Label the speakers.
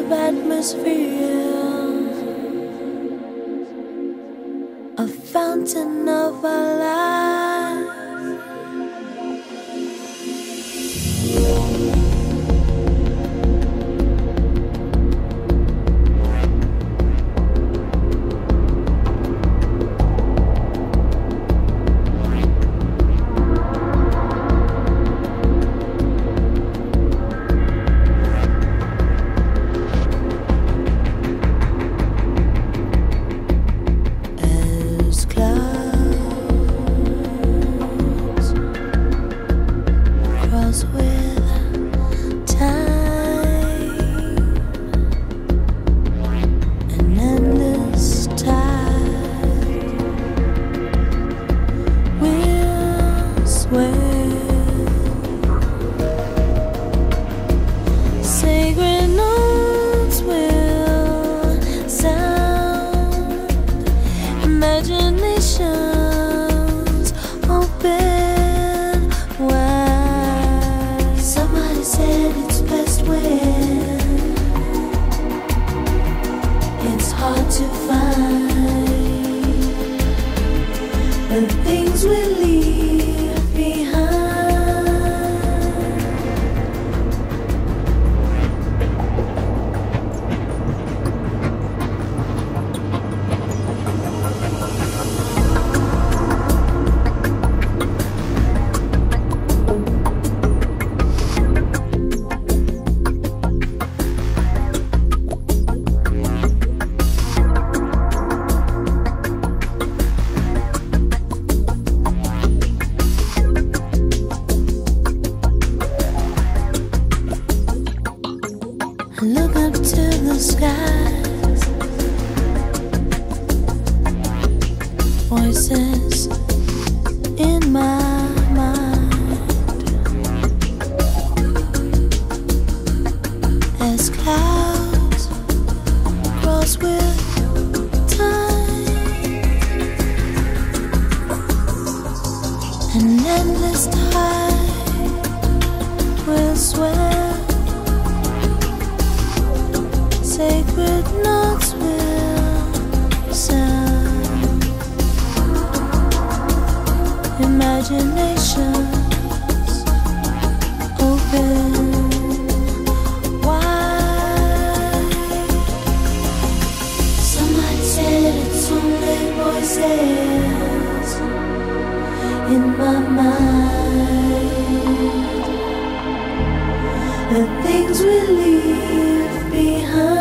Speaker 1: atmosphere, a fountain of our lives. Imaginations open wide. Somebody said it's best when it's hard to find the things we leave behind. Look up to the skies, voices in my mind, as clouds cross with time, an endless tide will swell. Sacred notes will sound. Imaginations open wide. Somebody said it's only voices in my mind, the things we leave behind.